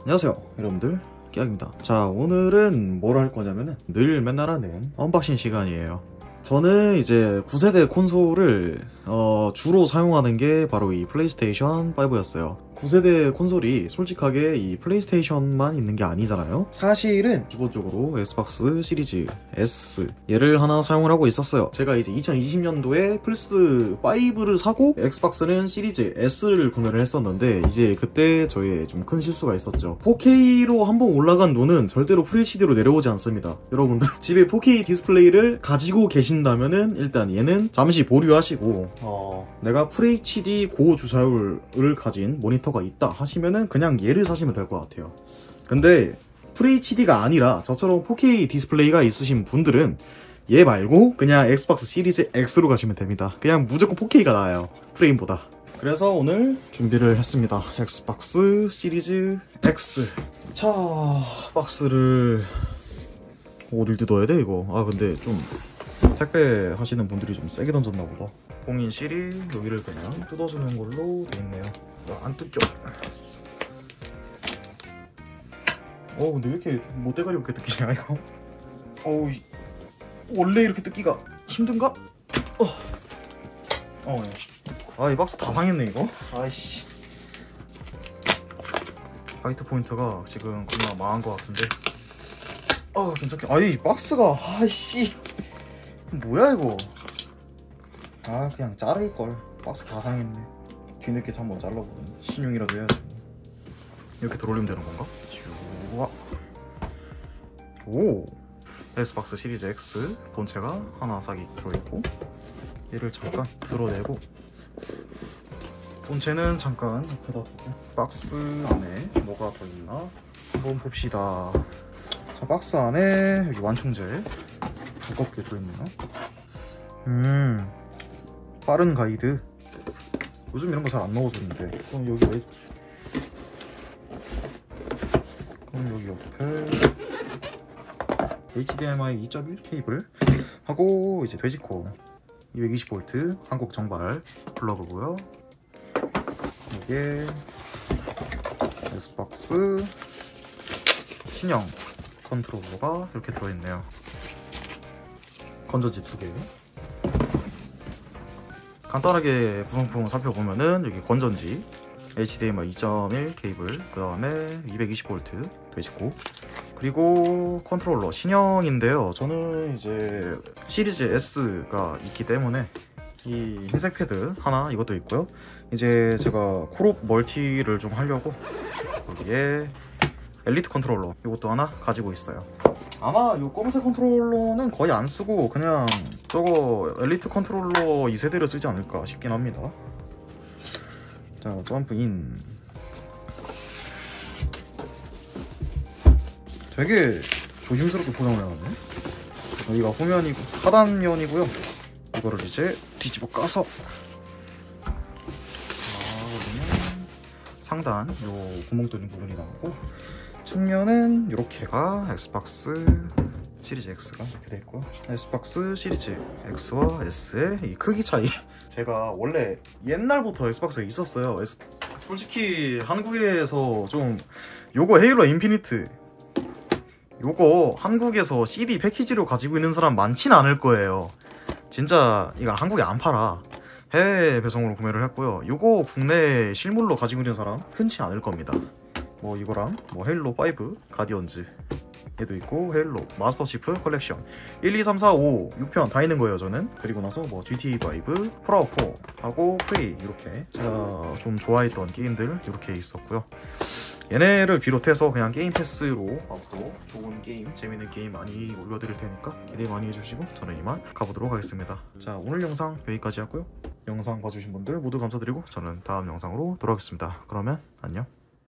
안녕하세요 여러분들, 깨악입니다. 자, 오늘은 뭘 할 거냐면은 늘 맨날 하는 언박싱 시간이에요. 저는 이제 9세대 콘솔을 주로 사용하는 게 바로 이 플레이스테이션 5였어요. 9세대 콘솔이 솔직하게 이 플레이스테이션만 있는 게 아니잖아요. 사실은 기본적으로 엑스박스 시리즈 S 얘를 하나 사용을 하고 있었어요. 제가 이제 2020년도에 플스 5를 사고 엑스박스는 시리즈 S를 구매를 했었는데, 이제 그때 저의 좀 큰 실수가 있었죠. 4K로 한번 올라간 눈은 절대로 FHD로 내려오지 않습니다. 여러분들 집에 4K 디스플레이를 가지고 계신다면은 일단 얘는 잠시 보류하시고 내가 FHD 고주사율을 가진 모니터가 있다 하시면은 그냥 얘를 사시면 될 것 같아요. 근데 FHD가 아니라 저처럼 4K 디스플레이가 있으신 분들은 얘 말고 그냥 엑스박스 시리즈 X로 가시면 됩니다. 그냥 무조건 4K가 나아요, 프레임보다. 그래서 오늘 준비를 했습니다. 엑스박스 시리즈 X. 자, 박스를 어딜 뜯어야 돼 이거? 아, 근데 좀 택배 하시는 분들이 좀 세게 던졌나 보다. 공인실이 여기를 그냥 뜯어주는 걸로 돼 있네요. 안 뜯겨. 근데 왜 이렇게 못대가리 없게 뜯기냐 이거? 원래 이렇게 뜯기가 힘든가? 네. 이 박스 다 상했네 이거. 아이씨. 화이트 포인트가 지금 겁나 망한 것 같은데. 괜찮게. 이 박스가 아이씨 뭐야 이거. 그냥 자를걸. 박스 다 상했네. 뒤늦게 한번 잘라보더니 신용이라도 해야지. 이렇게 들어올리면 되는 건가? 오! 엑스박스 시리즈 X 본체가 하나 싹이 들어있고, 얘를 잠깐 드러내고 본체는 잠깐 옆에다 두고, 박스 안에 뭐가 들어있나 한번 봅시다. 자, 박스 안에 여기 완충제 두껍게 들어있네요. 빠른 가이드. 요즘 이런 거 잘 안 넣어주는데. 그럼 여기 옆에 HDMI 2.1 케이블 하고, 이제 돼지코 220V 한국 정발 플러그고요. 이게 엑스박스 신형 컨트롤러가 이렇게 들어있네요. 건전지 2개. 간단하게 구성품 살펴보면은 여기 건전지, HDMI 2.1 케이블, 그 다음에 220V 돼지코, 그리고 컨트롤러 신형인데요. 저는 이제 시리즈 S가 있기 때문에 이 흰색 패드 하나 이것도 있고요. 이제 제가 콜옵 멀티를 좀 하려고 여기에 엘리트 컨트롤러 이것도 하나 가지고 있어요. 아마 이 검은색 컨트롤러는 거의 안 쓰고 그냥 저거 엘리트 컨트롤러 2세대를 쓰지 않을까 싶긴 합니다. 자, 점프인. 되게 조심스럽게 포장을 해놨네. 여기가 후면이고 하단면이고요. 이거를 이제 뒤집어 까서 상단 요 구멍 뚫린 부분이 나오고, 측면은 이렇게가 엑스박스 시리즈 X가 이렇게 돼 있고, 엑스박스 시리즈 X와 S의 이 크기 차이. 제가 원래 옛날부터 엑스박스가 있었어요. 솔직히 한국에서 좀 요거 헤일로 인피니트 요거 한국에서 CD 패키지로 가지고 있는 사람 많진 않을 거예요. 진짜 이거 한국에 안 팔아. 해외 배송으로 구매를 했고요. 요거 국내 실물로 가지고 있는 사람 흔치 않을 겁니다. 뭐 이거랑 뭐 헤일로 5 가디언즈 얘도 있고, 헤일로 마스터 치프 컬렉션 1, 2, 3, 4, 5, 6편 다 있는 거예요 저는. 그리고 나서 뭐 GTA5, 폴아웃 4 하고 프리, 이렇게 제가 좀 좋아했던 게임들 이렇게 있었고요. 얘네를 비롯해서 그냥 게임 패스로 앞으로 좋은 게임, 재밌는 게임 많이 올려드릴 테니까 기대 많이 해주시고, 저는 이만 가보도록 하겠습니다. 자, 오늘 영상 여기까지 하고요. 영상 봐주신 분들 모두 감사드리고 저는 다음 영상으로 돌아오겠습니다. 그러면 안녕.